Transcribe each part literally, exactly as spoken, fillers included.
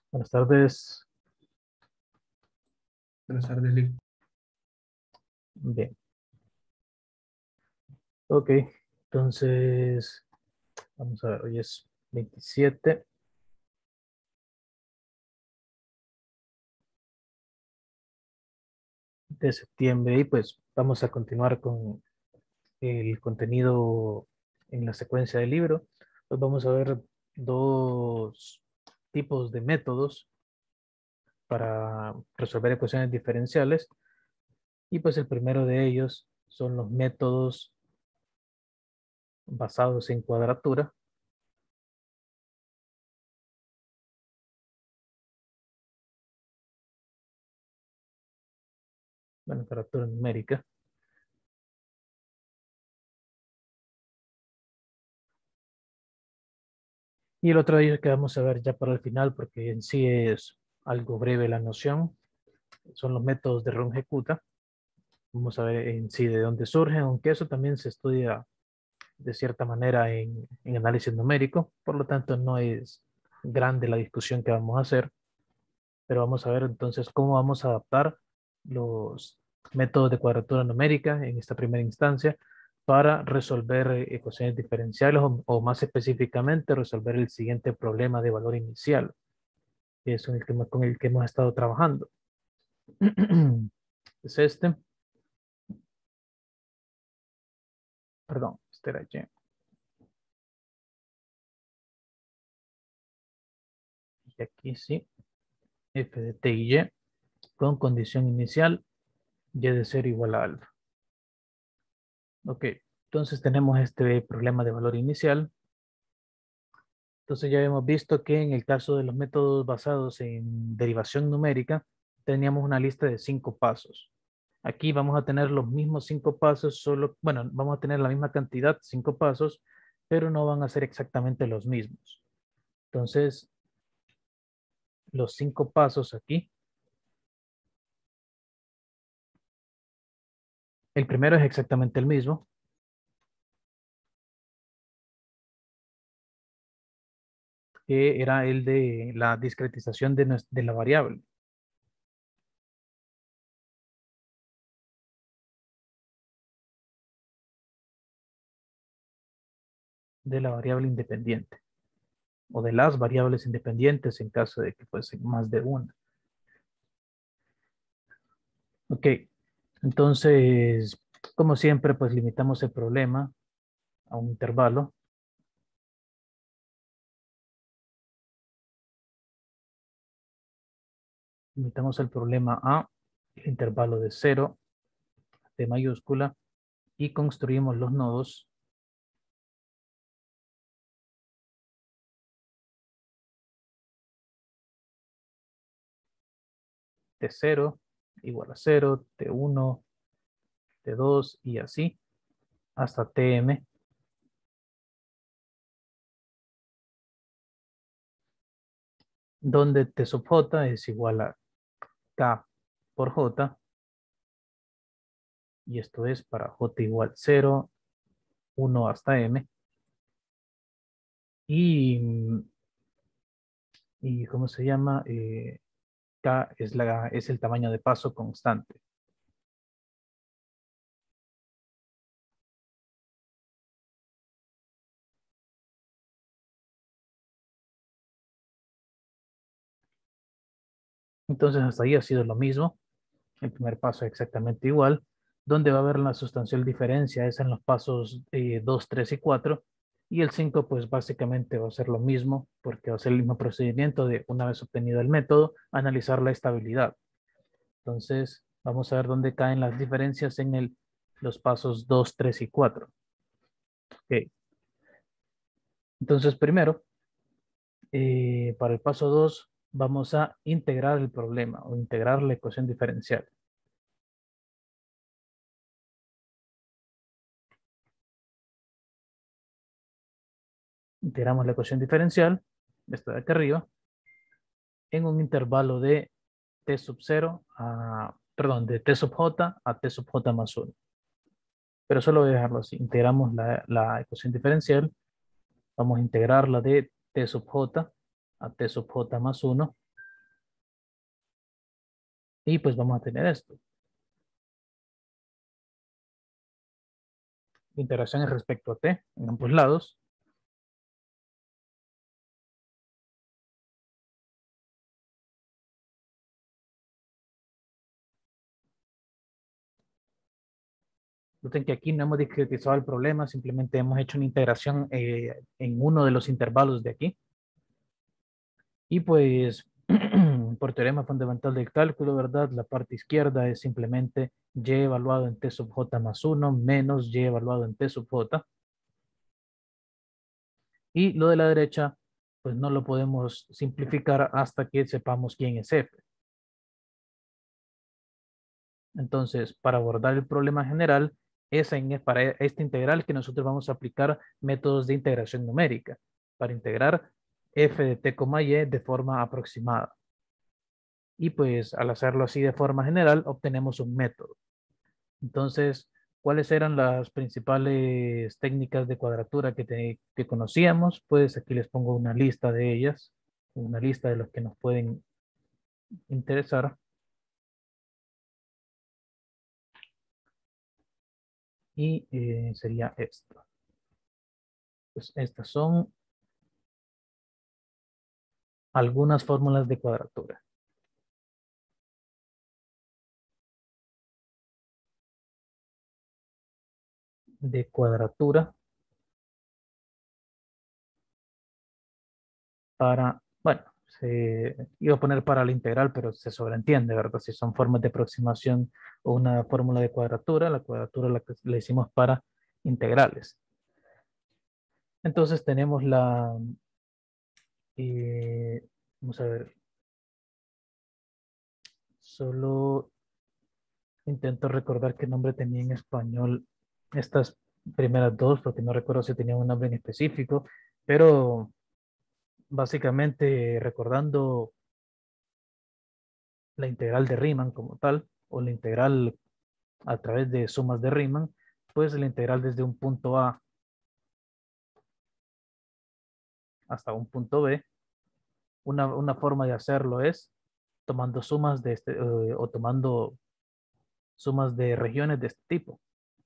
Buenas tardes. Buenas tardes, Lick. Bien. Ok. Entonces, vamos a ver. Hoy es veintisiete de septiembre y pues vamos a continuar con el contenido en la secuencia del libro. Pues vamos a ver dos tipos de métodos para resolver ecuaciones diferenciales y pues el primero de ellos son los métodos basados en cuadratura. Bueno, cuadratura numérica. Y el otro de ellos que vamos a ver ya para el final, porque en sí es algo breve la noción, son los métodos de Runge-Kutta. Vamos a ver en sí de dónde surgen, aunque eso también se estudia de cierta manera en, en análisis numérico, por lo tanto no es grande la discusión que vamos a hacer, pero vamos a ver entonces cómo vamos a adaptar los métodos de cuadratura numérica en esta primera instancia para resolver eh, ecuaciones diferenciales o, o más específicamente resolver el siguiente problema de valor inicial, que es el que, con el que hemos estado trabajando. Es este, perdón, este era Y. Y aquí sí, f de t y y con condición inicial y de cero igual a alfa. Ok, entonces tenemos este problema de valor inicial. Entonces ya hemos visto que en el caso de los métodos basados en derivación numérica, teníamos una lista de cinco pasos. Aquí vamos a tener los mismos cinco pasos, solo, bueno, vamos a tener la misma cantidad, cinco pasos, pero no van a ser exactamente los mismos. Entonces, los cinco pasos aquí. El primero es exactamente el mismo, que era el de la discretización de, nues- de la variable, de la variable independiente, o de las variables independientes en caso de que fuesen más de una. Ok, entonces, como siempre, pues limitamos el problema a un intervalo. Limitamos el problema a el intervalo de cero, de mayúscula, y construimos los nodos t cero igual a cero, t uno, t dos y así hasta tm, donde t sub j es igual a k por j, y esto es para j igual cero, uno hasta m, y, y ¿cómo se llama? Eh, k es, la, es el tamaño de paso constante. Entonces hasta ahí ha sido lo mismo. El primer paso es exactamente igual. Donde va a haber la sustancial diferencia es en los pasos eh, dos, tres y cuatro. Y el cinco pues básicamente va a ser lo mismo, porque va a ser el mismo procedimiento de, una vez obtenido el método, analizar la estabilidad. Entonces, vamos a ver dónde caen las diferencias en el, los pasos dos, tres y cuatro. Ok. Entonces, primero, eh, para el paso dos, vamos a integrar el problema o integrar la ecuación diferencial. Integramos la ecuación diferencial, esta de aquí arriba, en un intervalo de t sub cero a, perdón, de t sub j a t sub j más uno. Pero solo voy a dejarlo así. Integramos la, la ecuación diferencial. Vamos a integrarla de t sub j a t sub j más uno. Y pues vamos a tener esto. Interacciones respecto a t en ambos lados. Noten que aquí no hemos discretizado el problema, simplemente hemos hecho una integración eh, en uno de los intervalos de aquí. Y pues, por teorema fundamental del cálculo, ¿verdad? La parte izquierda es simplemente y evaluado en t sub j más uno menos y evaluado en t sub j. Y lo de la derecha, pues no lo podemos simplificar hasta que sepamos quién es f. Entonces, para abordar el problema general, es en, para esta integral que nosotros vamos a aplicar métodos de integración numérica para integrar f de t, y de forma aproximada. Y pues al hacerlo así de forma general, obtenemos un método. Entonces, ¿cuáles eran las principales técnicas de cuadratura que, te, que conocíamos? Pues aquí les pongo una lista de ellas, una lista de los que nos pueden interesar. Y eh, sería esto. Pues estas son algunas fórmulas de cuadratura. De cuadratura para, bueno, se iba a poner para la integral, pero se sobreentiende, ¿verdad? Si son formas de aproximación o una fórmula de cuadratura, la cuadratura la que le hicimos para integrales. Entonces tenemos la, eh, vamos a ver, solo intento recordar qué nombre tenía en español estas primeras dos, porque no recuerdo si tenían un nombre en específico, pero básicamente recordando la integral de Riemann como tal, o la integral a través de sumas de Riemann, pues la integral desde un punto A hasta un punto B, una, una forma de hacerlo es tomando sumas de este, eh, o tomando sumas de regiones de este tipo.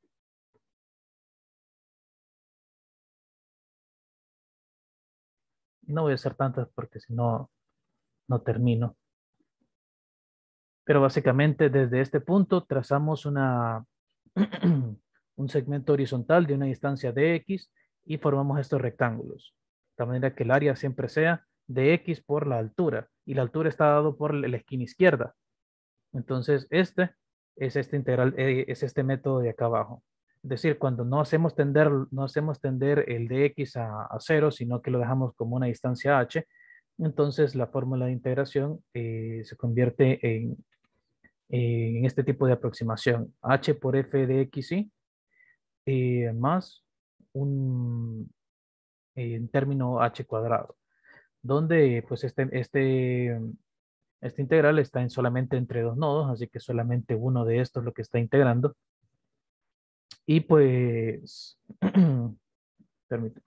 No voy a hacer tantas porque si no, no termino. Pero básicamente desde este punto trazamos una, un segmento horizontal de una distancia de X y formamos estos rectángulos. De manera que el área siempre sea de X por la altura. Y la altura está dado por la esquina izquierda. Entonces este es este integral, eh, es este método de acá abajo. Es decir, cuando no hacemos tender, no hacemos tender el de X a, a cero, sino que lo dejamos como una distancia H, entonces la fórmula de integración eh, se convierte en eh, en este tipo de aproximación. H por f de x y eh, más un eh, término h cuadrado, donde pues este, este, este integral está en solamente entre dos nodos, así que solamente uno de estos es lo que está integrando. Y pues, permítame.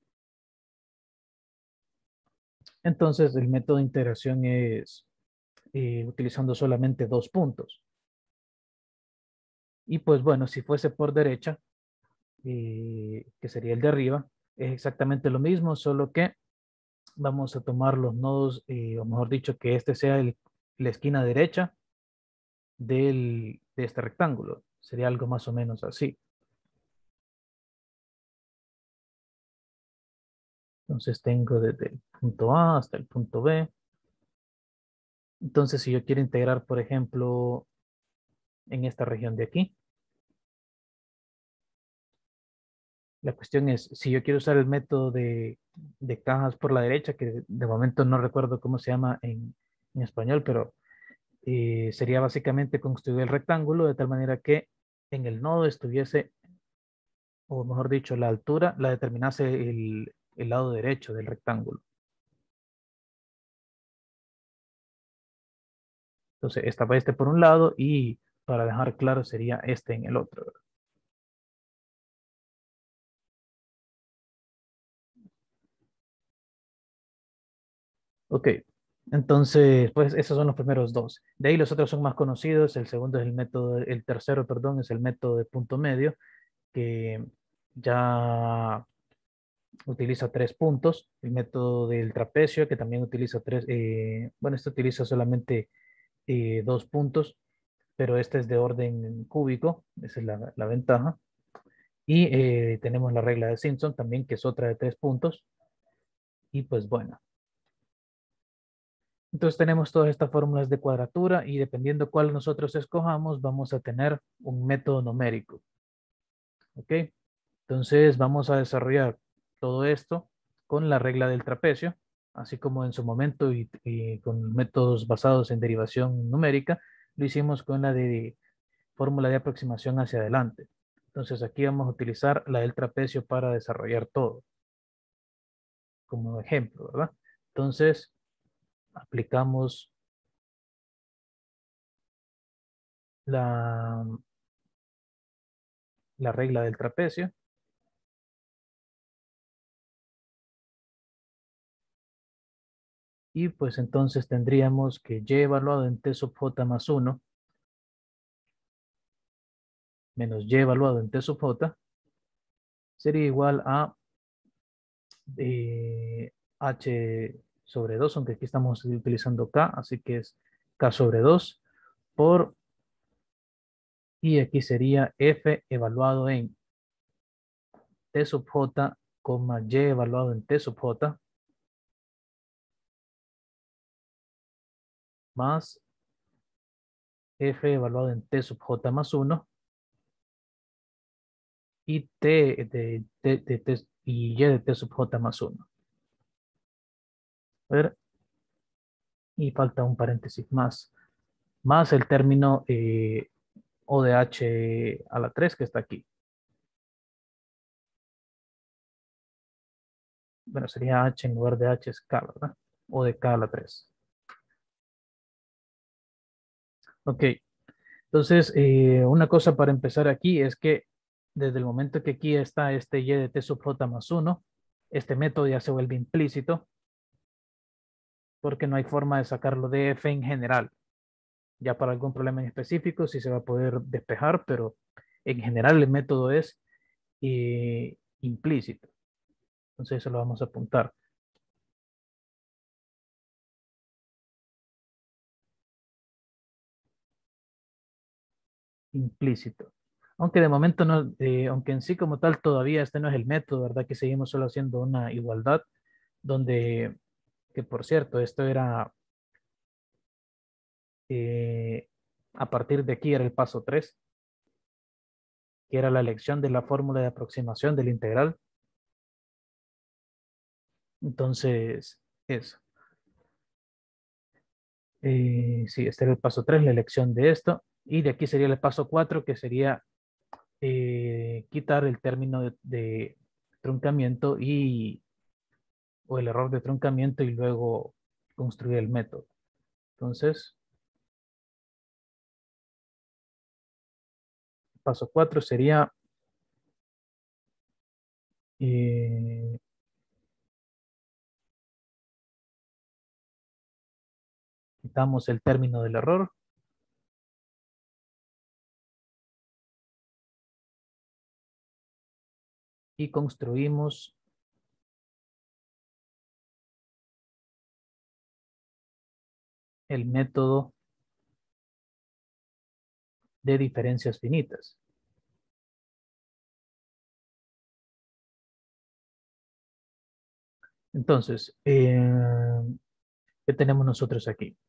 Entonces el método de integración es eh, utilizando solamente dos puntos. Y pues bueno, si fuese por derecha, eh, que sería el de arriba, es exactamente lo mismo, solo que vamos a tomar los nodos, eh, o mejor dicho, que este sea el, la esquina derecha del, de este rectángulo. Sería algo más o menos así. Entonces tengo desde el punto A hasta el punto B. Entonces si yo quiero integrar, por ejemplo, en esta región de aquí, la cuestión es, si yo quiero usar el método de, de cajas por la derecha, que de momento no recuerdo cómo se llama en, en español, pero eh, sería básicamente construir el rectángulo de tal manera que en el nodo estuviese, o mejor dicho, la altura la determinase el, el lado derecho del rectángulo. Entonces, esta va este por un lado y para dejar claro sería este en el otro. Ok, Entonces, pues esos son los primeros dos. De ahí los otros son más conocidos. El segundo es el método, el tercero, perdón, es el método de punto medio, que ya utiliza tres puntos. El método del trapecio, que también utiliza tres, eh, bueno, este utiliza solamente eh, dos puntos, pero este es de orden cúbico, esa es la, la ventaja. Y eh, tenemos la regla de Simpson también, que es otra de tres puntos. Y pues bueno, entonces tenemos todas estas fórmulas de cuadratura y dependiendo cuál nosotros escojamos, vamos a tener un método numérico. ¿Ok? Entonces vamos a desarrollar todo esto con la regla del trapecio, así como en su momento y, y con métodos basados en derivación numérica, lo hicimos con la de fórmula de aproximación hacia adelante. Entonces aquí vamos a utilizar la del trapecio para desarrollar todo, como ejemplo, ¿verdad? Entonces aplicamos la, la regla del trapecio y pues entonces tendríamos que y evaluado en t sub j más uno menos y evaluado en t sub j sería igual a eh, h sobre dos, aunque aquí estamos utilizando k, así que es k sobre dos por, y aquí sería f evaluado en t sub j, coma y evaluado en t sub j, más f evaluado en t sub j más uno y t de, de, de, de, y y de t sub j más uno. A ver, y falta un paréntesis más, más el término eh, O de h a la tres que está aquí. Bueno, sería h en lugar de h es k, ¿verdad? O de k a la tres. Ok, entonces eh, una cosa para empezar aquí es que desde el momento que aquí está este y de t sub j más uno, este método ya se vuelve implícito porque no hay forma de sacarlo de f en general. Ya para algún problema en específico sí se va a poder despejar, pero en general el método es eh, implícito. Entonces eso lo vamos a apuntar. Implícito. Aunque de momento no, eh, aunque en sí como tal todavía este no es el método, ¿verdad? Que seguimos solo haciendo una igualdad, donde, que por cierto, esto era, eh, a partir de aquí era el paso tres, que era la elección de la fórmula de aproximación del integral. Entonces, eso. Eh, sí, este era el paso tres, la elección de esto. Y de aquí sería el paso cuatro, que sería eh, quitar el término de, de truncamiento y o el error de truncamiento y luego construir el método. Entonces, paso cuatro sería eh, quitamos el término del error y construimos el método de diferencias finitas. Entonces, eh, ¿qué tenemos nosotros aquí?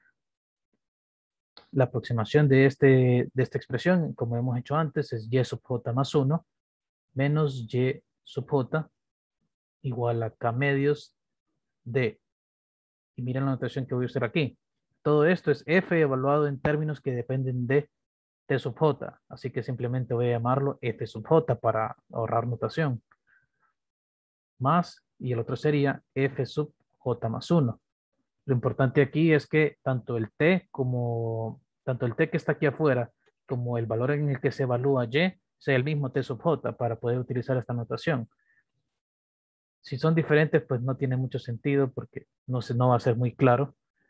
La aproximación de, este, de esta expresión, como hemos hecho antes, es y sub j más uno menos y sub j igual a k medios de, y miren la notación que voy a usar aquí. Todo esto es f evaluado en términos que dependen de t sub j, así que simplemente voy a llamarlo f sub j para ahorrar notación. Más, y el otro sería f sub j más uno. Lo importante aquí es que tanto el t como, tanto el t que está aquí afuera, como el valor en el que se evalúa y, sea el mismo t sub j para poder utilizar esta notación. Si son diferentes, pues no tiene mucho sentido porque no, se, no va a ser muy claro.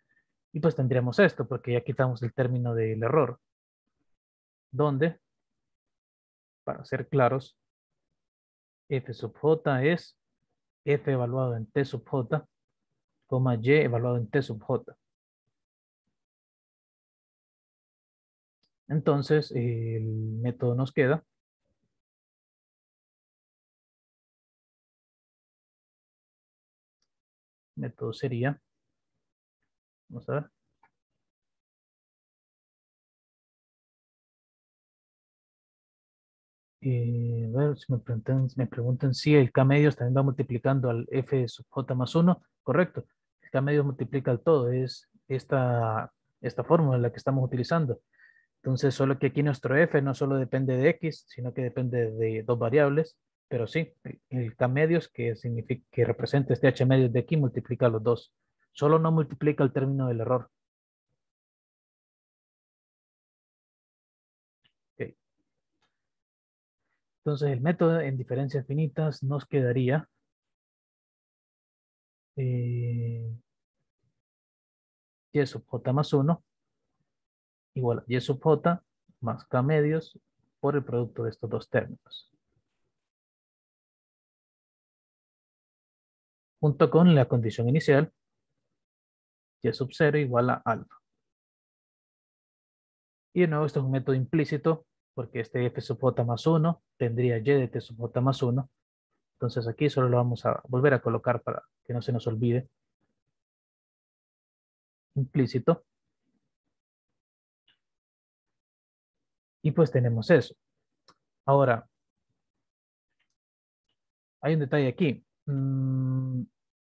Y pues tendríamos esto, porque ya quitamos el término del error, donde, para ser claros, f sub j es f evaluado en t sub j, coma y evaluado en t sub j. Entonces, el método nos queda método sería, vamos a ver, eh, a ver si me preguntan, me preguntan si el K medios también va multiplicando al f sub j más uno, correcto. El K medios multiplica al todo, es esta, esta fórmula la que estamos utilizando. Entonces, solo que aquí nuestro f no solo depende de x, sino que depende de dos variables, pero sí, el K medios que significa que representa este h medios de aquí multiplica los dos. Solo no multiplica el término del error. Ok. Entonces, el método en diferencias finitas nos quedaría eh, y sub j más uno igual a y sub j más k medios por el producto de estos dos términos, junto con la condición inicial y sub cero igual a alfa. Y de nuevo, esto es un método implícito, porque este f sub j más uno tendría y de t sub j más uno. Entonces aquí solo lo vamos a volver a colocar para que no se nos olvide. Implícito. Y pues tenemos eso. Ahora, hay un detalle aquí. Mm,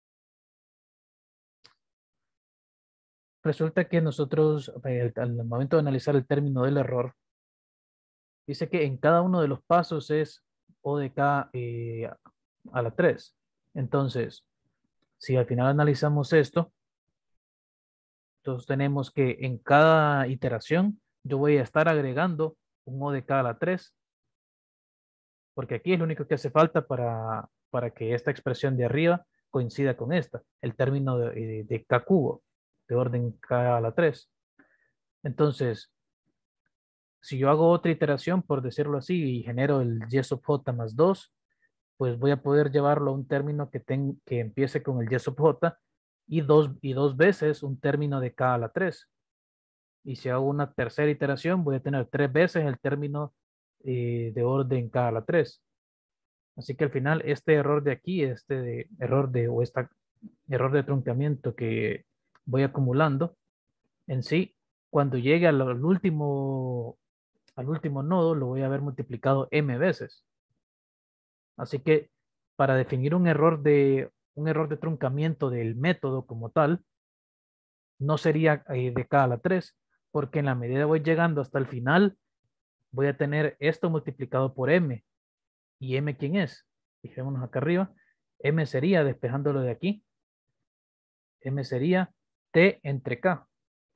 resulta que nosotros, eh, al momento de analizar el término del error, dice que en cada uno de los pasos es O de K eh, a la tres. Entonces, si al final analizamos esto, entonces tenemos que en cada iteración yo voy a estar agregando un O de K a la tres, porque aquí es lo único que hace falta para, para que esta expresión de arriba coincida con esta, el término de, de K cubo, de orden K a la tres. Entonces, si yo hago otra iteración, por decirlo así, y genero el y sub j más dos, pues voy a poder llevarlo a un término que, ten, que empiece con el y sub j y dos, y dos veces un término de k a la tres. Y si hago una tercera iteración, voy a tener tres veces el término eh, de orden k a la tres. Así que al final este error de aquí, este de, error de, o esta error de truncamiento que voy acumulando, en sí, cuando llegue al, al último, al último nodo, lo voy a haber multiplicado m veces. Así que para definir un error de, un error de truncamiento del método como tal, no sería eh, de k a la tres, porque en la medida que voy llegando hasta el final, voy a tener esto multiplicado por m. ¿Y m quién es? Fijémonos acá arriba. M sería, despejándolo de aquí, m sería t entre k.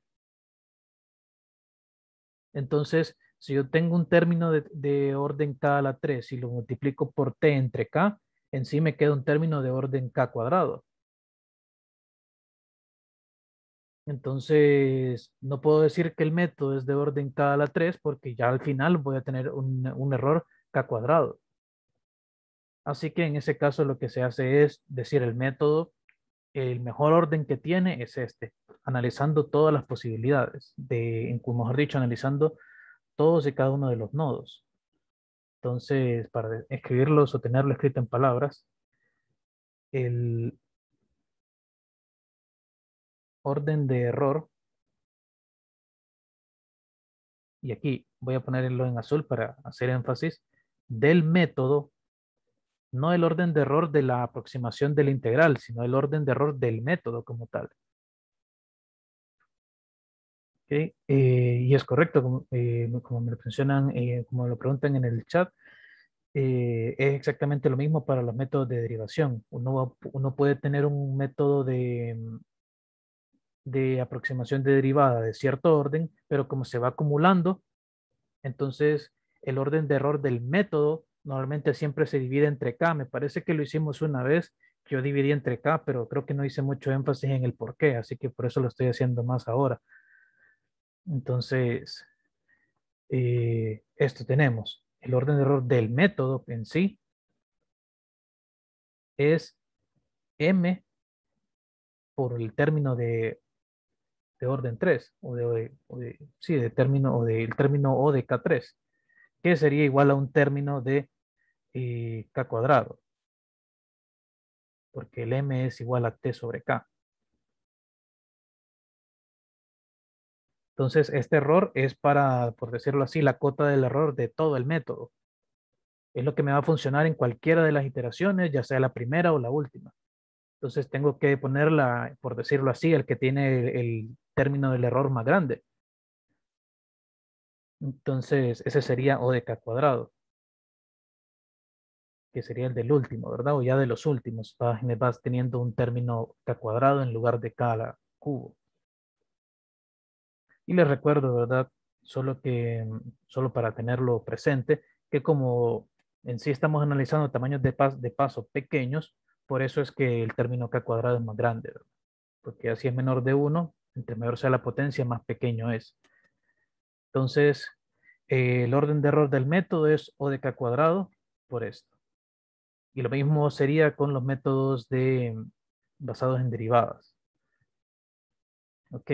Entonces, si yo tengo un término de, de orden k a la tres y lo multiplico por t entre k, en sí me queda un término de orden k cuadrado. Entonces, no puedo decir que el método es de orden k a la tres porque ya al final voy a tener un, un error k cuadrado. Así que en ese caso lo que se hace es decir el método, el mejor orden que tiene es este, analizando todas las posibilidades, de, como mejor dicho, analizando todos y cada uno de los nodos. Entonces, para escribirlos o tenerlo escrito en palabras, el orden de error, y aquí voy a ponerlo en azul para hacer énfasis, del método, no el orden de error de la aproximación del integral, sino el orden de error del método como tal. ¿Okay? Eh, y es correcto, como, eh, como me lo mencionan, eh, como lo preguntan en el chat, eh, es exactamente lo mismo para los métodos de derivación. Uno, uno puede tener un método de, de aproximación de derivada de cierto orden, pero como se va acumulando, entonces el orden de error del método normalmente siempre se divide entre k. Me parece que lo hicimos una vez yo dividí entre K, pero creo que no hice mucho énfasis en el por qué, así que por eso lo estoy haciendo más ahora. Entonces, eh, esto tenemos. El orden de error del método en sí es M por el término de, de orden tres, o de, o de- sí, de término, o del término O de K tres, que sería igual a un término de eh, K cuadrado, porque el M es igual a T sobre K. Entonces, este error es para, por decirlo así, la cota del error de todo el método. Es lo que me va a funcionar en cualquiera de las iteraciones, ya sea la primera o la última. Entonces, tengo que ponerla, por decirlo así, el que tiene el, el término del error más grande. Entonces, ese sería O de K cuadrado, que sería el del último, ¿verdad? O ya de los últimos. Vas, me vas teniendo un término K cuadrado en lugar de K a la cubo. Y les recuerdo, ¿verdad? Solo que, solo para tenerlo presente, que como en sí estamos analizando tamaños de, pas- de paso pequeños, por eso es que el término K cuadrado es más grande, ¿verdad? Porque así es menor de uno, entre mayor sea la potencia, más pequeño es. Entonces, eh, el orden de error del método es O de K cuadrado por esto. Y lo mismo sería con los métodos de, basados en derivadas. Ok.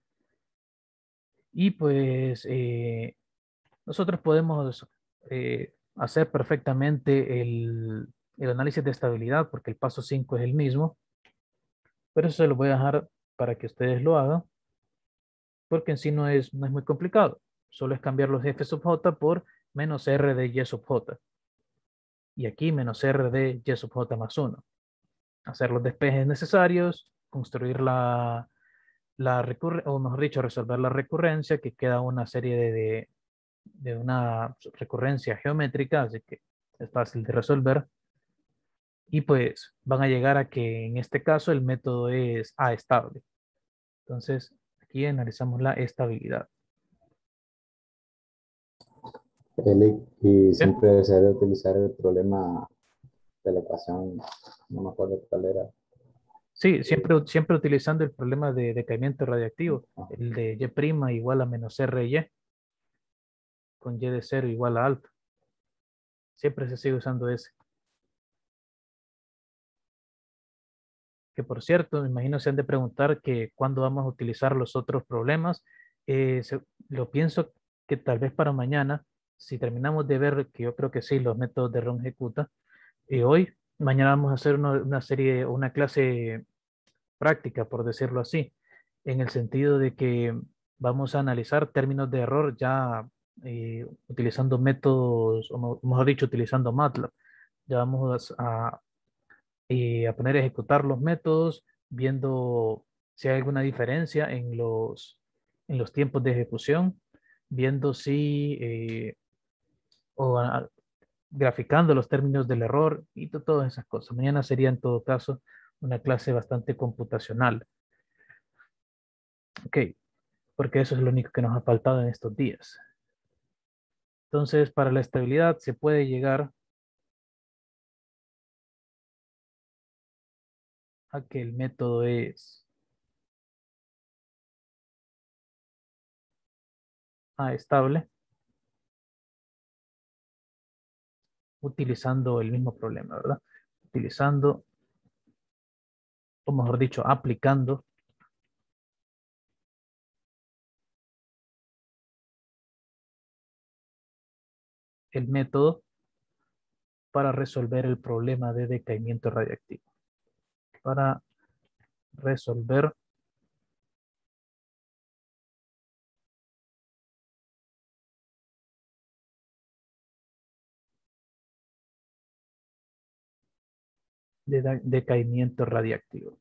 Y pues eh, nosotros podemos eh, hacer perfectamente el, el análisis de estabilidad porque el paso cinco es el mismo, pero eso se lo voy a dejar para que ustedes lo hagan porque en sí no es, no es muy complicado. Solo es cambiar los f sub j por menos r de y sub j. Y aquí menos r de y sub j más uno. Hacer los despejes necesarios, construir la, la recurrencia, o mejor dicho, resolver la recurrencia, que queda una serie de, de, de una recurrencia geométrica, así que es fácil de resolver. Y pues van a llegar a que en este caso el método es A estable. Entonces, aquí analizamos la estabilidad. Eli, y ¿Sí? siempre se debe utilizar el problema de la ecuación, no me acuerdo cuál era. Sí, siempre, siempre utilizando el problema de decaimiento radiactivo, Ah, el de y' igual a menos r y, con y de cero igual a alfa. Siempre se sigue usando ese. Que por cierto, me imagino se han de preguntar que cuándo vamos a utilizar los otros problemas. Eh, se- lo pienso que tal vez para mañana, si terminamos de ver, que yo creo que sí, los métodos de Ron Ejecuta, y hoy, mañana vamos a hacer una, una serie, una clase práctica, por decirlo así, en el sentido de que vamos a analizar términos de error ya eh, utilizando métodos, o mo- mejor dicho, utilizando MATLAB. Ya vamos a, y a poner a ejecutar los métodos, viendo si hay alguna diferencia en los, en los tiempos de ejecución, viendo si, eh, o a- graficando los términos del error y to- todas esas cosas. Mañana sería en todo caso una clase bastante computacional. Ok, porque eso es lo único que nos ha faltado en estos días. Entonces, para la estabilidad se puede llegar a que el método es A estable, utilizando el mismo problema, ¿verdad? Utilizando, o mejor dicho, aplicando el método para resolver el problema de decaimiento radiactivo. Para resolver de da- decaimiento radiactivo.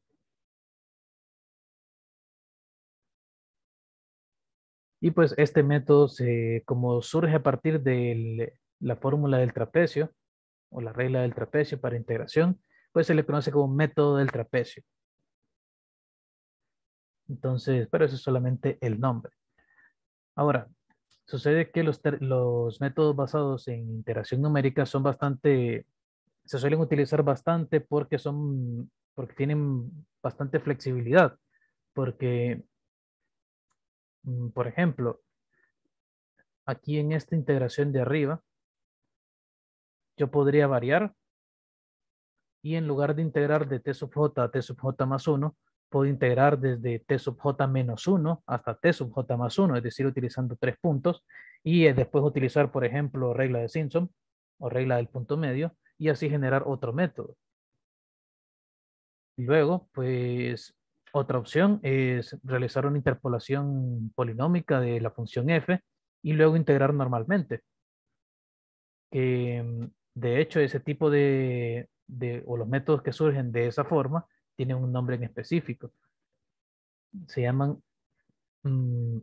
Y pues este método, se, como surge a partir de la fórmula del trapecio o la regla del trapecio para integración, pues se le conoce como método del trapecio. Entonces, pero eso es solamente el nombre. Ahora, sucede que los, ter- los métodos basados en interacción numérica son bastante se suelen utilizar bastante porque son, porque tienen bastante flexibilidad, porque, mm, por ejemplo, aquí en esta integración de arriba, yo podría variar y en lugar de integrar de t sub j a t sub j más uno, puedo integrar desde t sub j menos uno hasta t sub j más uno, es decir, utilizando tres puntos, y eh, después utilizar, por ejemplo, regla de Simpson o regla del punto medio, y así generar otro método. Y luego, pues, otra opción es realizar una interpolación polinómica de la función f y luego integrar normalmente. Que mm, de hecho ese tipo de, de, o los métodos que surgen de esa forma tienen un nombre en específico. Se llaman mm,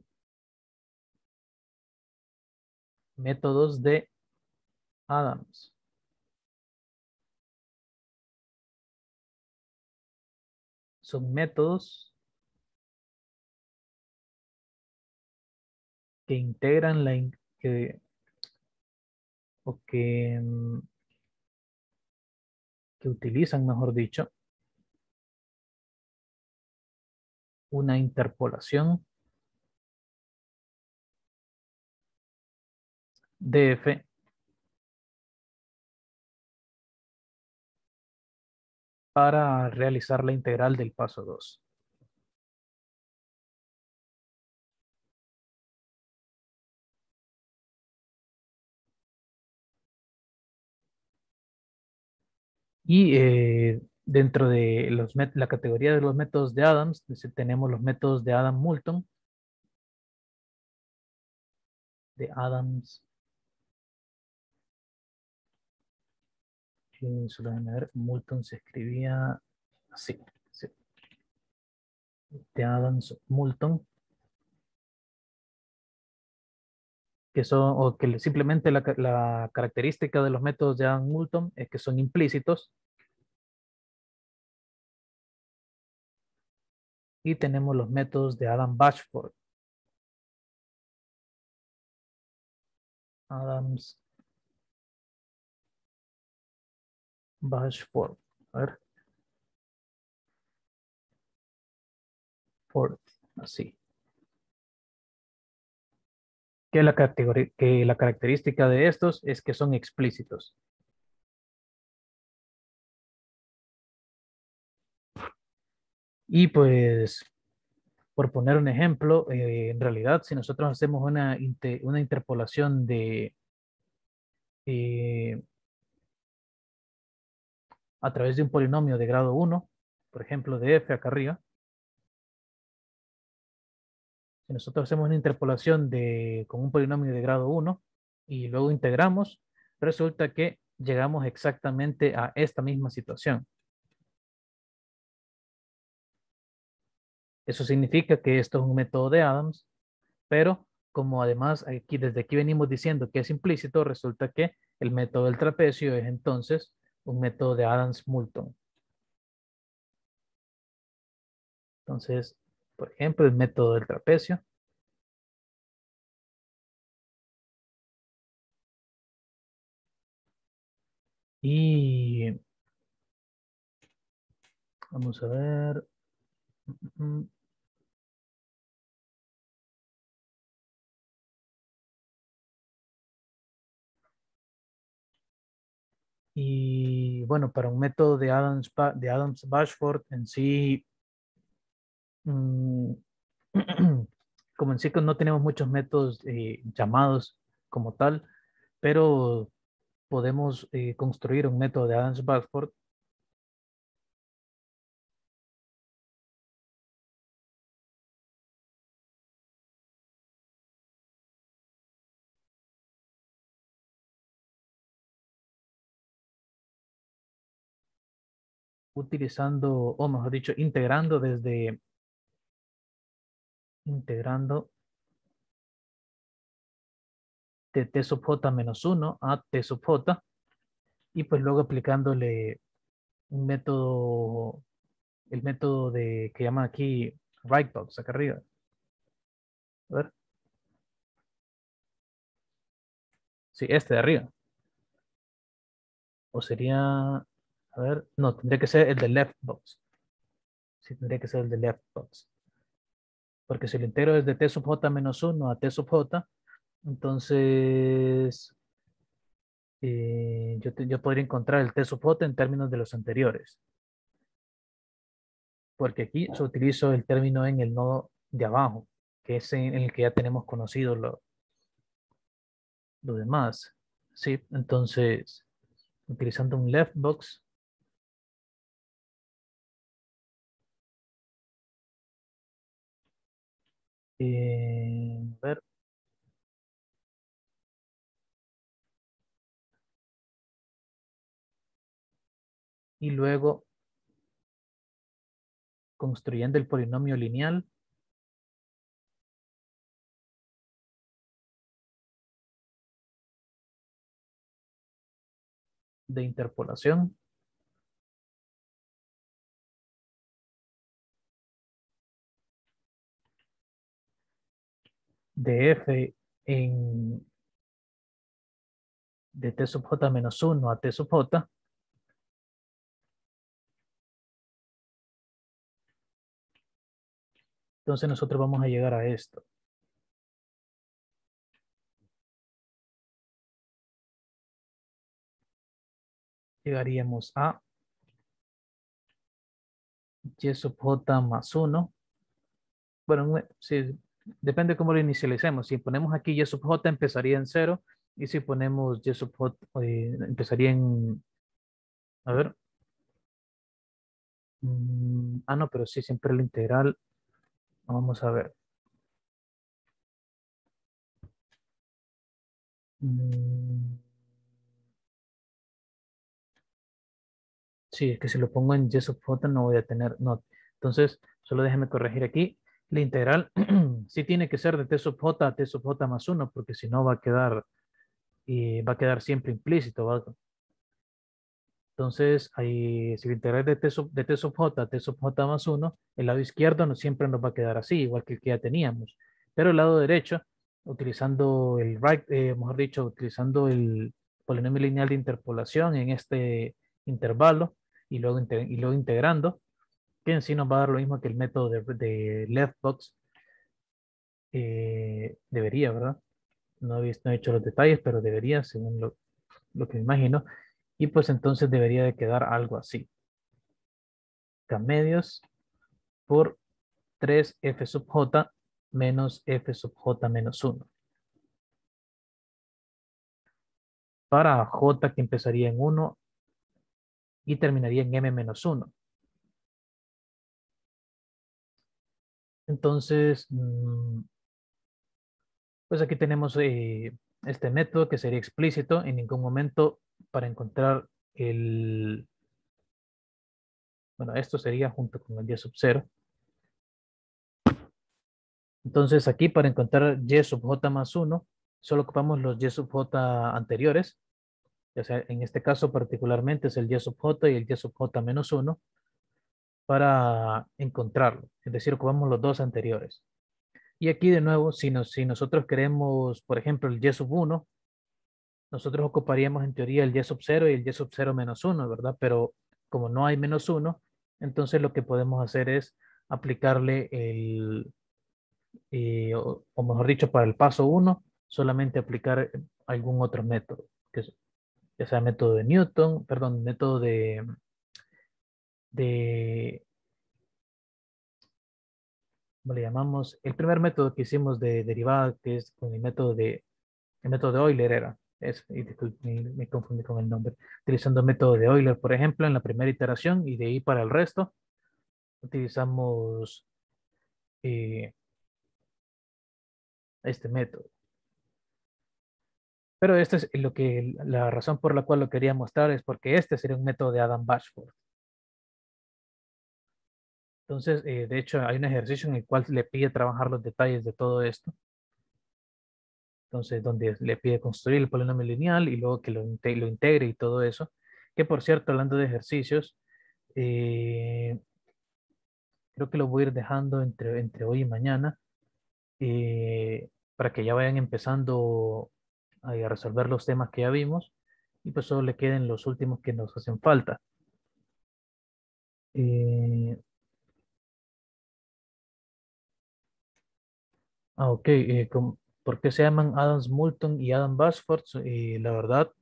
métodos de Adams. Son métodos que integran la in- que, o que, mm, que utilizan, mejor dicho, una interpolación de f para realizar la integral del paso dos. Y eh, dentro de los la categoría de los métodos de Adams, tenemos los métodos de Adam-Moulton, de Adams, eh, solo déjame ver, Moulton se escribía así, sí, de Adams-Moulton, que son, o que simplemente la, la característica de los métodos de Adam-Moulton es que son implícitos. Y tenemos los métodos de Adam-Bashford. Adams Bashford. A ver. Ford. Así. Que la, categoría, que la característica de estos es que son explícitos. Y pues, por poner un ejemplo, eh, en realidad, si nosotros hacemos una, inter, una interpolación de eh, a través de un polinomio de grado uno, por ejemplo, de f acá arriba, si nosotros hacemos una interpolación de, con un polinomio de grado uno y luego integramos, resulta que llegamos exactamente a esta misma situación. Eso significa que esto es un método de Adams, pero como además aquí, desde aquí venimos diciendo que es implícito, resulta que el método del trapecio es entonces un método de Adams-Moulton. Entonces, por ejemplo, el método del trapecio. Y vamos a ver. Y bueno, para un método de Adams, de Adams Bashford en sí, mmm, como en sí que no tenemos muchos métodos eh, llamados como tal, pero podemos eh, construir un método de Adams Bashford utilizando, o mejor dicho, integrando desde, integrando de t sub j menos uno a t sub j, y pues luego aplicándole un método, el método de que llaman aquí Wrightbox acá arriba. A ver. Sí, este de arriba. O sería, a ver, no, tendría que ser el de left box. Sí, tendría que ser el de left box. Porque si lo integro desde t sub j menos uno a t sub j, entonces eh, yo, te- yo podría encontrar el t sub j en términos de los anteriores. Porque aquí yo utilizo el término en el nodo de abajo, que es en el que ya tenemos conocido lo, lo demás. Sí, entonces, utilizando un left box, eh, a ver, y luego construyendo el polinomio lineal de interpolación de f en de t sub j menos uno a t sub j, entonces nosotros vamos a llegar a esto. Llegaríamos a y sub j más uno. Bueno, sí, depende cómo lo inicialicemos. Si ponemos aquí y sub j empezaría en cero, y si ponemos y sub j eh, empezaría en, a ver, mm, ah no, pero sí, siempre la integral, vamos a ver. Mm, sí, es que si lo pongo en y sub j no voy a tener, no. Entonces, solo déjeme corregir aquí. La integral sí tiene que ser de t sub j a t sub j más uno, porque si no va a quedar, y va a quedar siempre implícito. ¿Va? Entonces, ahí, si la integral de t sub, de t sub j a t sub j más uno, el lado izquierdo no siempre nos va a quedar así, igual que el que ya teníamos. Pero el lado derecho, utilizando el right, eh, mejor dicho, utilizando el polinomio lineal de interpolación en este intervalo y luego, y luego integrando, que en sí nos va a dar lo mismo que el método de, de left box, eh, debería, ¿verdad? No he visto, no he hecho los detalles, pero debería, según lo, lo que me imagino. Y pues entonces debería de quedar algo así. K medios por tres f sub j menos f sub j menos uno. Para j que empezaría en uno y terminaría en m menos uno. Entonces, mm, pues aquí tenemos eh, este método que sería explícito en ningún momento para encontrar el, bueno, esto sería junto con el y sub cero. Entonces aquí para encontrar y sub j más uno, solo ocupamos los y sub j anteriores. O sea, en este caso particularmente es el y sub j y el y sub j menos uno para encontrarlo. Es decir, ocupamos los dos anteriores. Y aquí de nuevo, si, nos, si nosotros queremos, por ejemplo, el y sub uno, nosotros ocuparíamos en teoría el y sub cero y el y sub cero menos uno, ¿verdad? Pero como no hay menos uno, entonces lo que podemos hacer es aplicarle el, eh, o, o mejor dicho, para el paso uno, solamente aplicar algún otro método, que es- ya sea método de Newton, perdón, método de, de, ¿cómo le llamamos? El primer método que hicimos de derivada, que es con el método de, el método de Euler era, es, y disculpe, me, me confundí con el nombre, utilizando el método de Euler, por ejemplo, en la primera iteración, y de ahí para el resto, utilizamos eh, este método. Pero este es lo que, la razón por la cual lo quería mostrar es porque este sería un método de Adam Bashford. Entonces, eh, de hecho, hay un ejercicio en el cual le pide trabajar los detalles de todo esto. Entonces, donde le pide construir el polinomio lineal y luego que lo, inte- lo integre y todo eso. Que por cierto, hablando de ejercicios, eh, creo que lo voy a ir dejando entre, entre hoy y mañana, eh, para que ya vayan empezando a, a resolver los temas que ya vimos. y pues solo le queden los últimos que nos hacen falta. Eh, ah, ok, eh, com- ¿por qué se llaman Adams Moulton y Adam Basford? Eh, la verdad,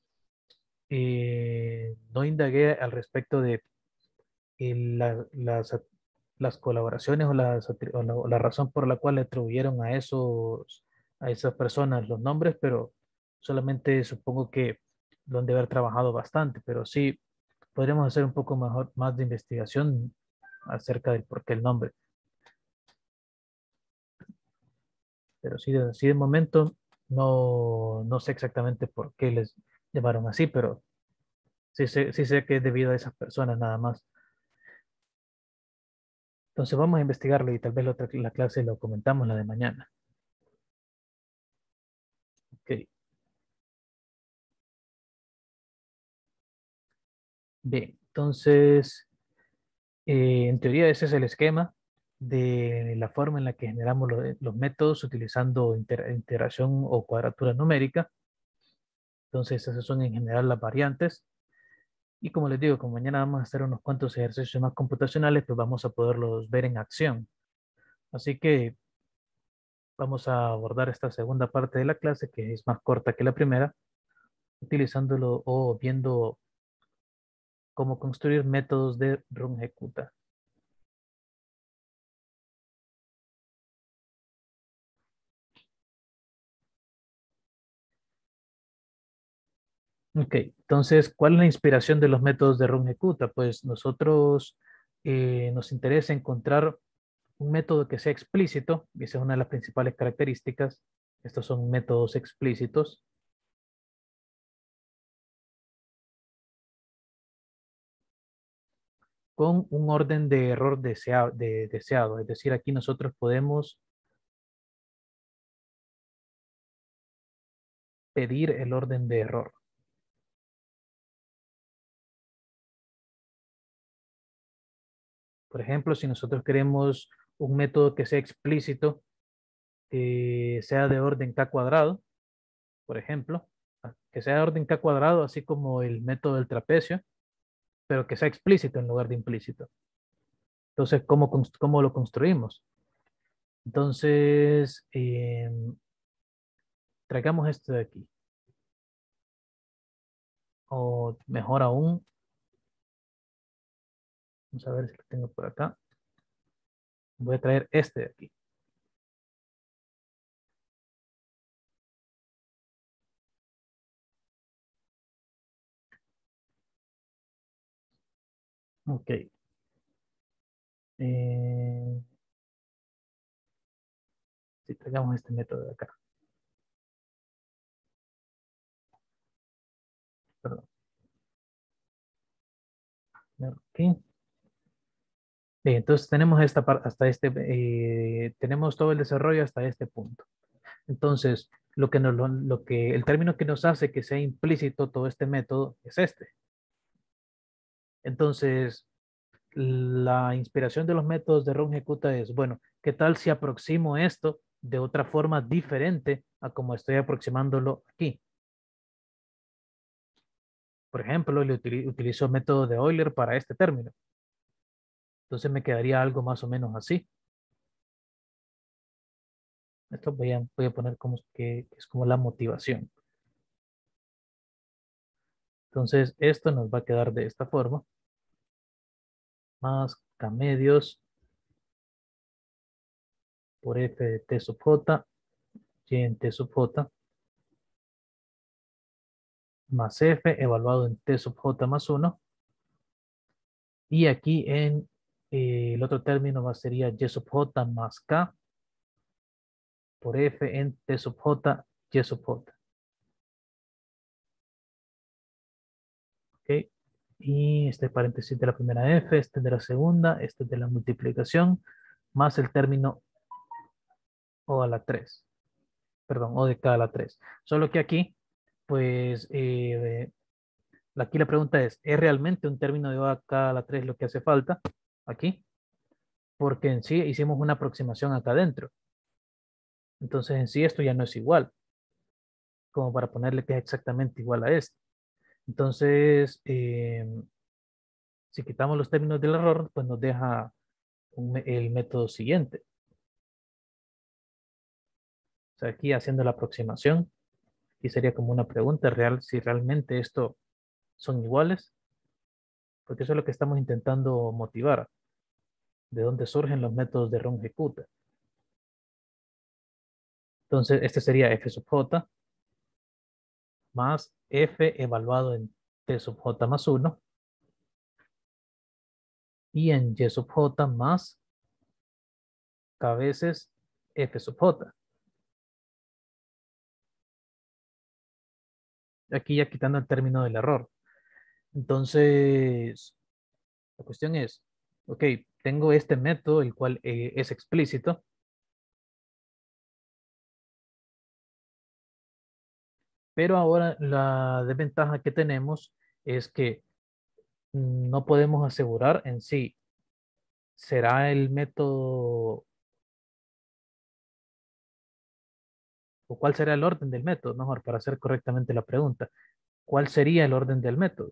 eh, no indagué al respecto de eh, la- las, las colaboraciones o, las atri- o la, o la razón por la cual le atribuyeron a esos, a esas personas los nombres, pero solamente supongo que lo han de haber trabajado bastante, pero sí podríamos hacer un poco mejor, más de investigación acerca del por qué el nombre. Pero sí, de, sí de momento no, no sé exactamente por qué les llamaron así, pero sí sé, sí sé que es debido a esas personas nada más. Entonces vamos a investigarlo y tal vez la otra la clase lo comentamos la de mañana. Ok, bien. Entonces, eh, en teoría ese es el esquema de la forma en la que generamos lo- los métodos utilizando inter- integración o cuadratura numérica. Entonces, esas son en general las variantes. Y como les digo, como mañana vamos a hacer unos cuantos ejercicios más computacionales, pues vamos a poderlos ver en acción. Así que vamos a abordar esta segunda parte de la clase, que es más corta que la primera, utilizándolo o viendo cómo construir métodos de rungecuta. Ok, entonces, ¿cuál es la inspiración de los métodos de rungecuta? Pues nosotros eh, nos interesa encontrar un método que sea explícito, y esa es una de las principales características. Estos son métodos explícitos con un orden de error desea- de- deseado. Es decir, aquí nosotros podemos pedir el orden de error. Por ejemplo, si nosotros queremos un método que sea explícito, que sea de orden k cuadrado, por ejemplo, que sea de orden k cuadrado, así como el método del trapecio, pero que sea explícito en lugar de implícito. Entonces, ¿cómo, cons- cómo lo construimos? Entonces, eh, traigamos esto de aquí. O mejor aún, vamos a ver si lo tengo por acá. Voy a traer este de aquí. Ok. Eh, si traigamos este método de acá. Perdón. Ok. Bien, entonces tenemos esta parte hasta este, eh, tenemos todo el desarrollo hasta este punto. Entonces, lo que nos, lo, lo que, el término que nos hace que sea implícito todo este método es este. Entonces, la inspiración de los métodos de Ron Ejecuta es, bueno, ¿qué tal si aproximo esto de otra forma diferente a como estoy aproximándolo aquí? Por ejemplo, le utili- utilizo el método de Euler para este término. Entonces me quedaría algo más o menos así. Esto voy a, voy a poner como que, que es como la motivación. Entonces esto nos va a quedar de esta forma. Más K medios por F de T sub J, Y en T sub J, más F evaluado en T sub J más uno. Y aquí en eh, el otro término va, sería Y sub J más K por F en T sub J, Y sub J. ¿Ok? Y este paréntesis de la primera F, este de la segunda, este de la multiplicación, más el término O a la tres. Perdón, O de K a la tres. Solo que aquí, pues, eh, aquí la pregunta es, ¿es realmente un término de O a K a la tres lo que hace falta? Aquí, porque en sí hicimos una aproximación acá adentro. Entonces, en sí esto ya no es igual, como para ponerle que es exactamente igual a esto. Entonces, eh, si quitamos los términos del error, pues nos deja un me- el método siguiente. O sea, aquí haciendo la aproximación, y sería como una pregunta real si realmente esto son iguales, porque eso es lo que estamos intentando motivar, de dónde surgen los métodos de Runge-Kutta. Entonces, este sería f sub j más f evaluado en t sub j más uno y en y sub j más k veces f sub j. Aquí ya quitando el término del error. Entonces, la cuestión es, ok, tengo este método, el cual eh, es explícito, pero ahora la desventaja que tenemos es que no podemos asegurar en sí, ¿será el método o cuál será el orden del método? Mejor, para hacer correctamente la pregunta, ¿cuál sería el orden del método?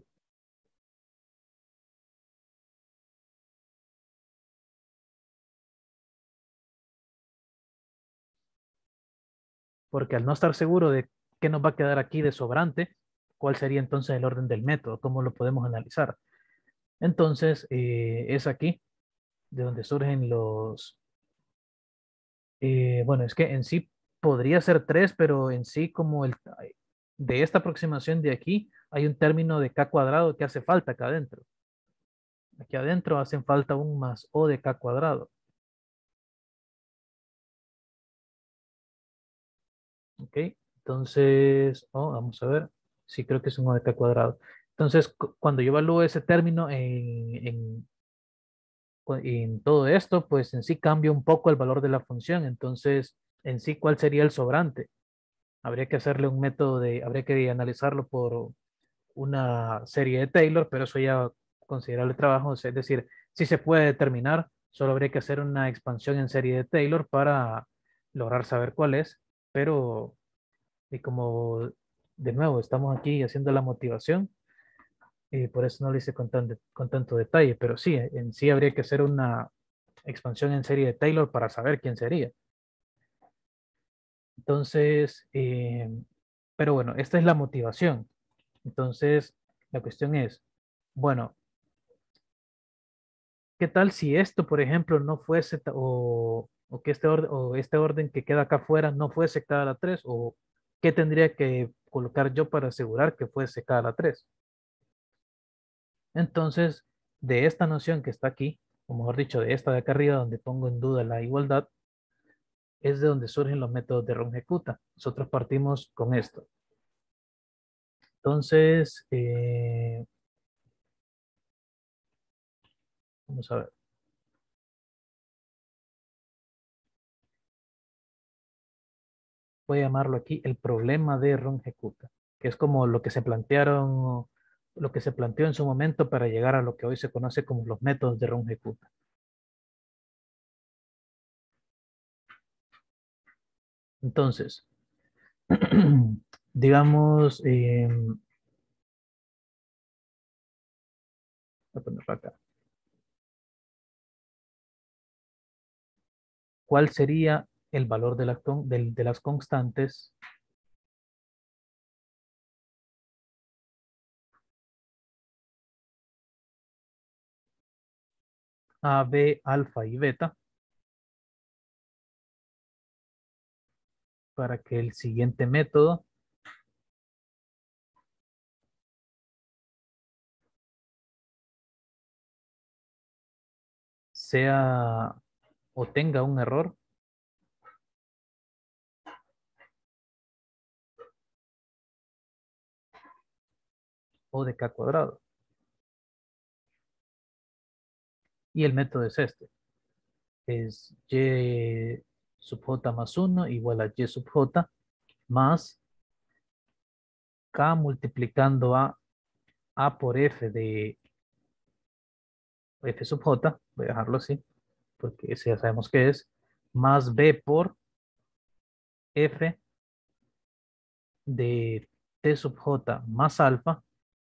Porque al no estar seguro de qué nos va a quedar aquí de sobrante, ¿cuál sería entonces el orden del método? ¿Cómo lo podemos analizar? Entonces, eh, es aquí de donde surgen los... eh, bueno, es que en sí podría ser tres, pero en sí como el, de esta aproximación de aquí, hay un término de k cuadrado que hace falta acá adentro. Aquí adentro hacen falta un más o de k cuadrado. ¿Ok? Entonces, oh, vamos a ver. Sí, creo que es un o de k cuadrado. Entonces, cu- cuando yo evalúo ese término en, en, cu- en todo esto, pues en sí cambia un poco el valor de la función. Entonces, en sí, ¿cuál sería el sobrante? Habría que hacerle un método de, habría que analizarlo por una serie de Taylor, pero eso ya considerable trabajo. Es decir, si se puede determinar, solo habría que hacer una expansión en serie de Taylor para lograr saber cuál es, pero y como de nuevo estamos aquí haciendo la motivación, y por eso no lo hice con, tan, con tanto detalle, pero sí, en sí habría que hacer una expansión en serie de Taylor para saber quién sería. Entonces, eh, pero bueno, esta es la motivación. Entonces, la cuestión es, bueno, ¿qué tal si esto, por ejemplo, no fuese, ta- o, o que este orden, o este orden que queda acá afuera no fuese cada tres, o qué tendría que colocar yo para asegurar que fuese cada tres? Entonces, de esta noción que está aquí, o mejor dicho, de esta de acá arriba, donde pongo en duda la igualdad, es de donde surgen los métodos de Runge-Kutta. Nosotros partimos con esto. Entonces, eh, vamos a ver. Voy a llamarlo aquí el problema de Runge-Kutta, que es como lo que se plantearon, lo que se planteó en su momento para llegar a lo que hoy se conoce como los métodos de Runge-Kutta. Entonces, digamos, eh, voy a ponerlo acá. ¿Cuál sería el valor de, la con- del- de las constantes A, B, alfa y beta para que el siguiente método sea o tenga un error o de k cuadrado? Y el método es este. Es y sub j más uno igual a y sub j más k multiplicando a a por f de f sub j, voy a dejarlo así, porque ese ya sabemos qué es, más b por f de t sub j más alfa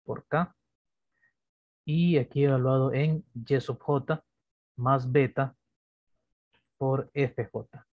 por K. Y aquí evaluado en Y sub J más beta por F J.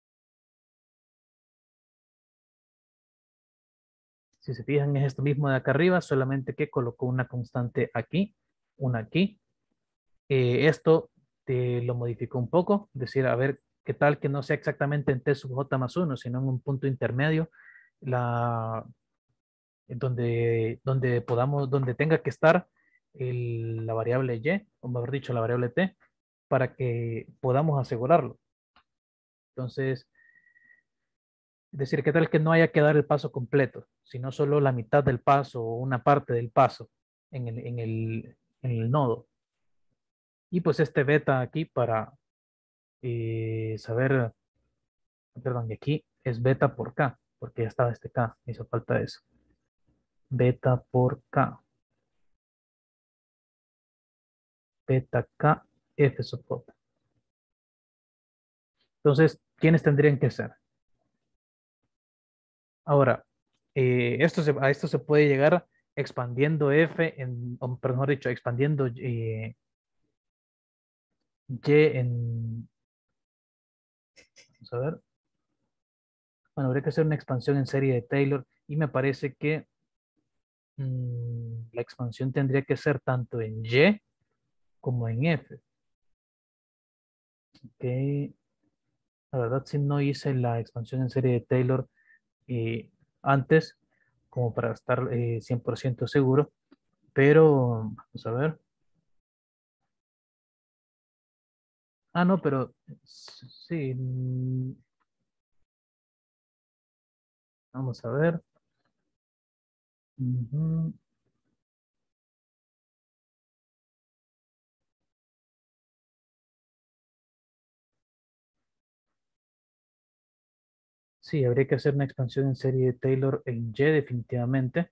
Si se fijan es esto mismo de acá arriba, solamente que colocó una constante aquí, una aquí. Eh, esto te lo modificó un poco, decir, a ver, qué tal que no sea exactamente en T sub J más uno, sino en un punto intermedio, la, donde, donde podamos, donde tenga que estar el- la variable Y, o mejor dicho, la variable T, para que podamos asegurarlo. Entonces, es decir, qué tal que no haya que dar el paso completo, sino solo la mitad del paso o una parte del paso en el, en el, en el nodo. Y pues este beta aquí para eh, saber, perdón, y aquí es beta por K, porque ya estaba este K, hizo falta eso. Beta por K. Beta K, F sub J. Entonces, ¿quiénes tendrían que ser? Ahora, eh, esto se, a esto se puede llegar expandiendo F, en, o mejor dicho, expandiendo eh, Y en, vamos a ver, bueno, habría que hacer una expansión en serie de Taylor y me parece que mmm, la expansión tendría que ser tanto en Y como en F. Ok, la verdad si no hice la expansión en serie de Taylor eh, antes, como para estar eh, cien por ciento seguro, pero vamos a ver. Ah, no, pero sí, mm, vamos a ver. Ujú. Sí, habría que hacer una expansión en serie de Taylor en Y definitivamente.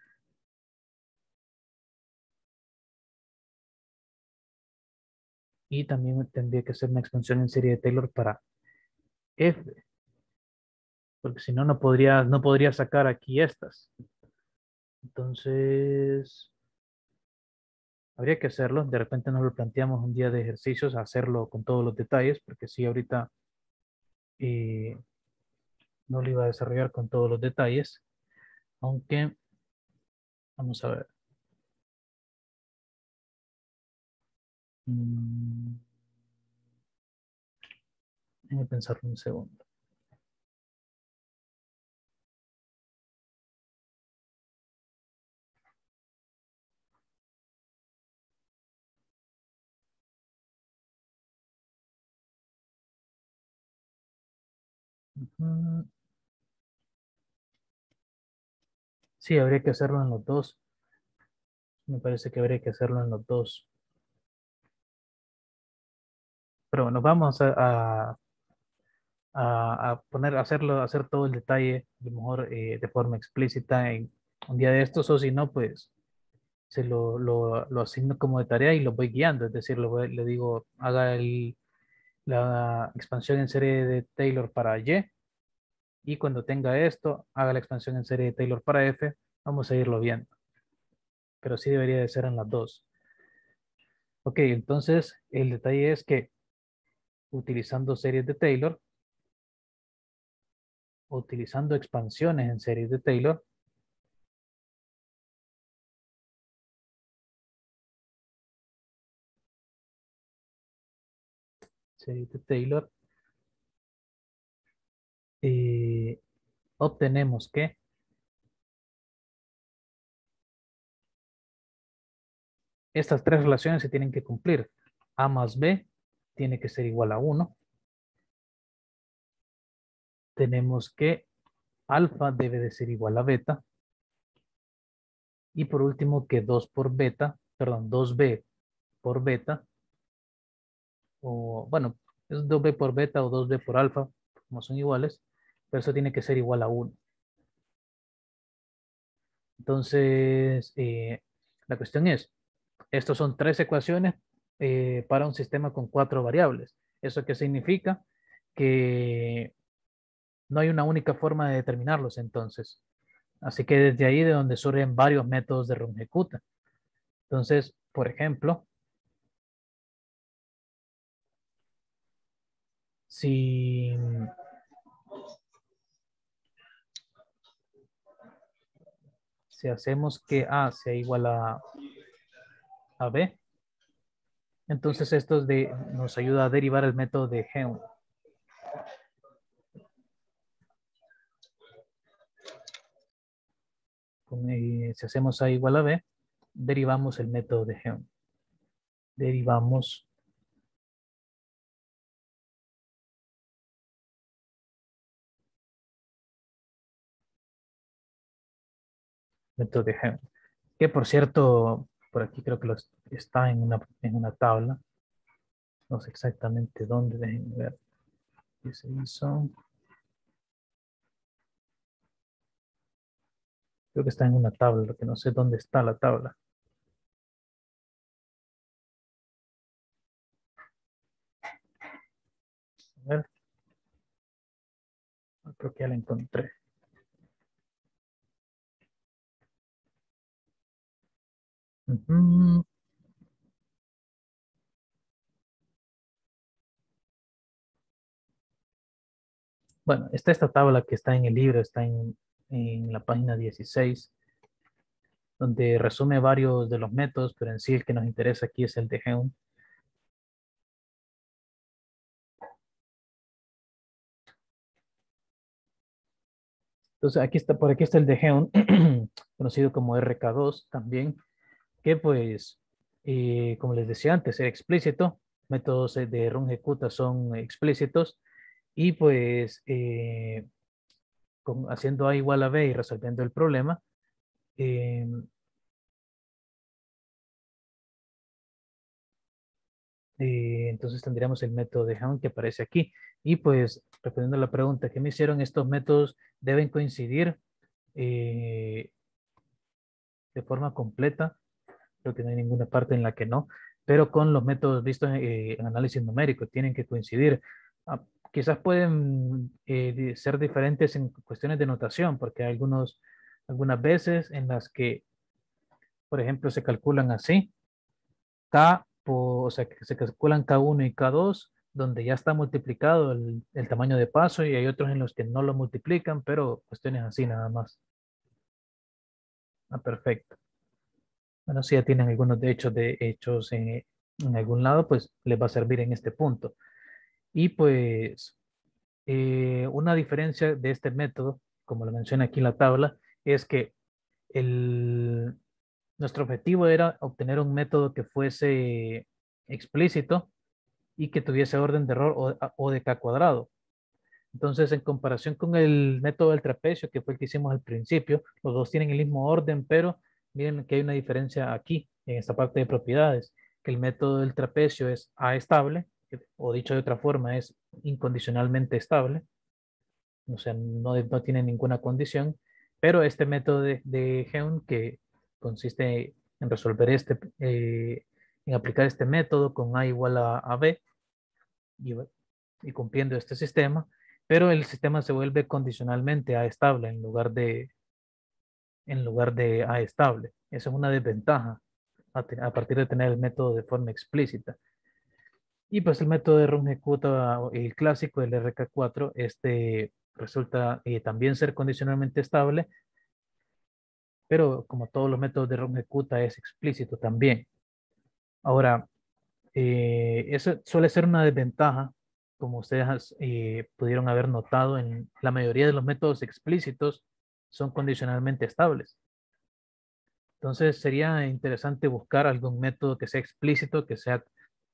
Y también tendría que hacer una expansión en serie de Taylor para F, porque si no, no podría, no podría sacar aquí estas. Entonces, habría que hacerlo. De repente nos lo planteamos un día de ejercicios, hacerlo con todos los detalles, porque sí, ahorita eh, no lo iba a desarrollar con todos los detalles, aunque, vamos a ver. Mm, déjenme pensarlo un segundo. Ujú. Sí, habría que hacerlo en los dos. Me parece que habría que hacerlo en los dos. Pero bueno, vamos a, a- a- a poner, a hacerlo, a hacer todo el detalle, a lo mejor eh, de forma explícita en un día de estos, o si no, pues se lo, lo, lo asigno como de tarea y lo voy guiando. Es decir, lo voy- le digo, haga el, la expansión en serie de Taylor para Y, y cuando tenga esto, haga la expansión en serie de Taylor para F. Vamos a irlo viendo, pero sí debería de ser en las dos. Ok, entonces el detalle es que utilizando series de Taylor, utilizando expansiones en series de Taylor, series de Taylor, eh, obtenemos que estas tres relaciones se tienen que cumplir. A más B tiene que ser igual a uno. Tenemos que alfa debe de ser igual a beta. Y por último que dos por beta, perdón, dos b por beta, o bueno, es dos b por beta o dos b por alfa, como son iguales, pero eso tiene que ser igual a uno. Entonces, eh, la cuestión es, estos son tres ecuaciones eh, para un sistema con cuatro variables. ¿Eso qué significa? Que no hay una única forma de determinarlos entonces. Así que desde ahí de donde surgen varios métodos de Runge-Kutta. Entonces, por ejemplo, si, si hacemos que A sea igual a, a B, entonces esto es de, nos ayuda a derivar el método de Heun. Si hacemos A igual a B, derivamos el método de Heun. Derivamos el método de Heun. Que por cierto, por aquí creo que los, está en una, en una tabla. No sé exactamente dónde, déjenme ver. ¿Qué se hizo? Creo que está en una tabla, lo que no sé dónde está la tabla. A ver. Creo que ya la encontré. Uh-huh. Bueno, está esta tabla que está en el libro, está en, en la página dieciséis, donde resume varios de los métodos, pero en sí el que nos interesa aquí es el de Heun. Entonces aquí está, por aquí está el de Heun, conocido como R K dos también, que pues, eh, como les decía antes, era explícito. Métodos de Runge-Kutta son explícitos y pues eh, con, haciendo A igual a B y resolviendo el problema, eh, eh, entonces tendríamos el método de Heun que aparece aquí. Y pues, respondiendo a la pregunta que me hicieron, estos métodos deben coincidir eh, de forma completa. Creo que no hay ninguna parte en la que no, pero con los métodos vistos eh, en análisis numérico tienen que coincidir. Ah, quizás pueden eh, ser diferentes en cuestiones de notación, porque hay algunos, algunas veces en las que, por ejemplo, se calculan así, K, po- o sea, que se calculan K uno y K dos, donde ya está multiplicado el, el tamaño de paso, y hay otros en los que no lo multiplican, pero cuestiones así nada más. Ah, perfecto. Bueno, si ya tienen algunos de hechos de hechos en, en algún lado, pues les va a servir en este punto. Y pues eh, una diferencia de este método, como lo menciona aquí en la tabla, es que el, nuestro objetivo era obtener un método que fuese explícito y que tuviese orden de error o, o de K cuadrado. Entonces, en comparación con el método del trapecio, que fue el que hicimos al principio, los dos tienen el mismo orden, pero miren que hay una diferencia aquí, en esta parte de propiedades, que el método del trapecio es A estable, o dicho de otra forma, es incondicionalmente estable, o sea, no, no tiene ninguna condición, pero este método de, de Heun, que consiste en resolver este, eh, en aplicar este método con A igual a, a B, y, y cumpliendo este sistema, pero el sistema se vuelve condicionalmente A estable en lugar de, en lugar de A estable. Esa es una desventaja a, te, a partir de tener el método de forma explícita. Y pues el método de Runge-Kutta, el clásico, el R K cuatro, este resulta eh, también ser condicionalmente estable, pero como todos los métodos de Runge-Kutta es explícito también. Ahora, eh, eso suele ser una desventaja, como ustedes eh, pudieron haber notado en la mayoría de los métodos explícitos son condicionalmente estables. Entonces sería interesante buscar algún método que sea explícito, que sea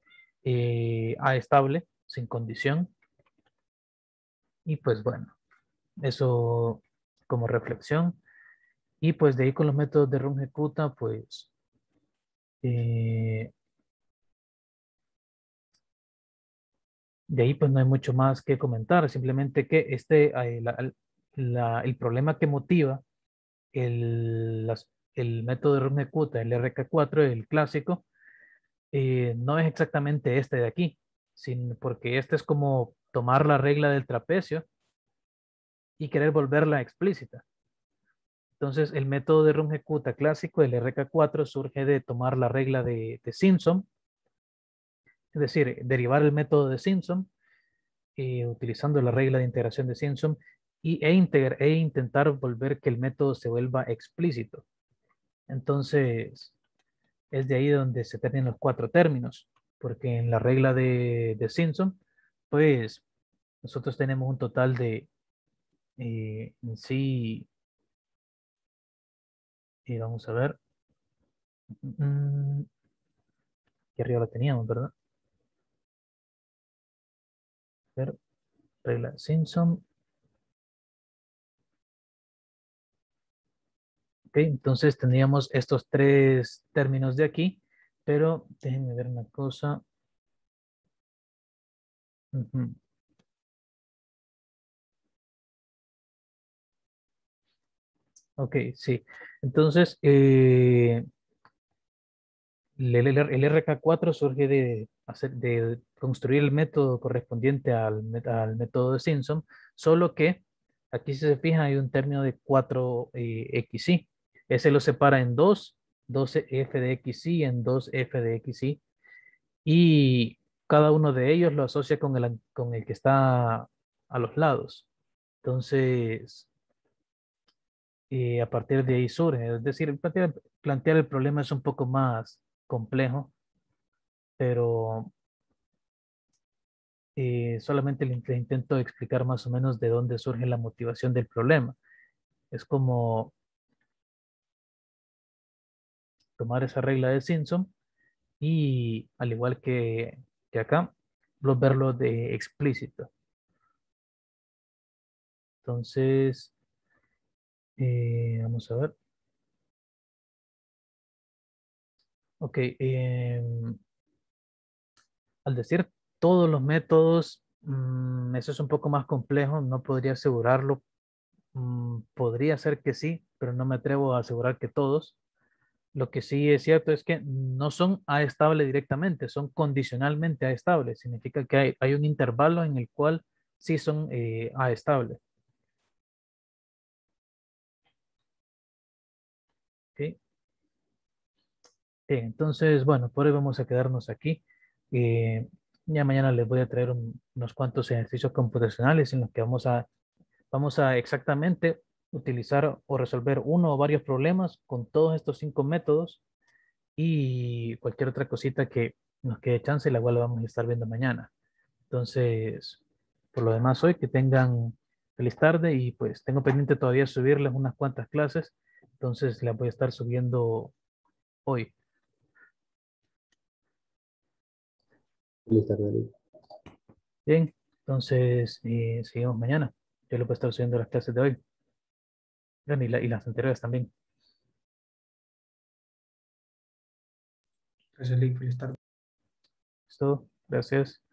eh, A estable, sin condición. Y pues bueno, eso como reflexión. Y pues de ahí con los métodos de Runge-Kutta, pues eh, de ahí pues no hay mucho más que comentar, simplemente que este, eh, la, la, el problema que motiva el, las, el método de Runge-Kutta, el R K cuatro, el clásico, eh, no es exactamente este de aquí, sin, porque este es como tomar la regla del trapecio y querer volverla explícita. Entonces, el método de Runge-Kutta clásico, el R K cuatro, surge de tomar la regla de, de Simpson, es decir, derivar el método de Simpson, eh, utilizando la regla de integración de Simpson, y, e, integrar, e intentar volver que el método se vuelva explícito. Entonces, es de ahí donde se tienen los cuatro términos, porque en la regla de, de Simpson, pues nosotros tenemos un total de, eh, en sí, y vamos a ver, mm, que arriba lo teníamos, ¿verdad? A ver, regla Simpson. Ok, entonces teníamos estos tres términos de aquí, pero déjenme ver una cosa. Ujú. Ok, sí. Entonces, eh, el, el- el R K cuatro surge de, hacer, de construir el método correspondiente al, met- al método de Simpson, solo que aquí si se fijan hay un término de cuatro eh, xy. Ese lo separa en dos, dos f de xy en dos f de xy, y cada uno de ellos lo asocia con el, an- con el que está a los lados. Entonces, eh, a partir de ahí surge, es decir, plantear, plantear el problema es un poco más complejo, pero eh, solamente le, le intento explicar más o menos de dónde surge la motivación del problema. Es como tomar esa regla de Simpson y, al igual que, que acá, lo- verlo de explícito. Entonces, eh, vamos a ver. Ok, em, al decir todos los métodos, mm, eso es un poco más complejo, no podría asegurarlo. Mm, podría ser que sí, pero no me atrevo a asegurar que todos. Lo que sí es cierto es que no son A estable directamente, son condicionalmente A estable. Significa que hay, hay un intervalo en el cual sí son eh, A estable. ¿Ok? Bien, entonces, bueno, por hoy vamos a quedarnos aquí. Eh, ya mañana les voy a traer un- unos cuantos ejercicios computacionales en los que vamos a, vamos a exactamente utilizar o resolver uno o varios problemas con todos estos cinco métodos, y cualquier otra cosita que nos quede chance, la cual la vamos a estar viendo mañana. Entonces, por lo demás hoy, que tengan feliz tarde, y pues tengo pendiente todavía subirles unas cuantas clases, entonces las voy a estar subiendo hoy. Feliz tarde. Bien, entonces eh, seguimos mañana. Yo les voy a estar subiendo las clases de hoy. Bueno, y, la- y las anteriores también. Gracias, Lick. Feliz tarde. Listo, gracias.